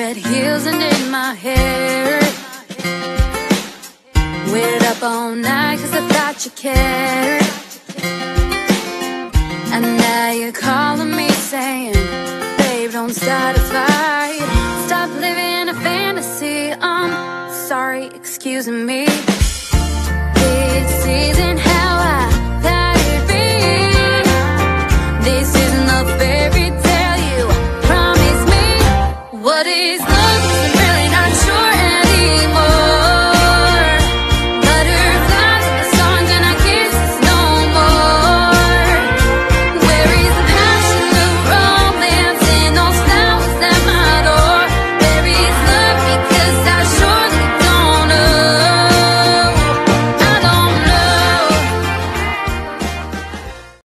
had heels and in my hair. Waited up all night cause I thought you cared. And now you're calling me saying, babe, don't start a fight. Stop living a fantasy. I'm sorry, excuse me. It's easy